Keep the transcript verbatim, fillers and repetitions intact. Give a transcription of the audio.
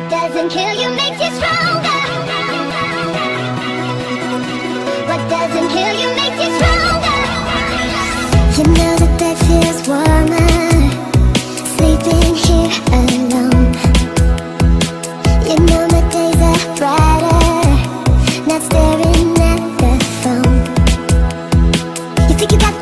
doesn't kill you makes you stronger. What doesn't kill you makes you stronger. You know the bed feels warmer sleeping here alone. You know my days are brighter not staring at the phone. You think you got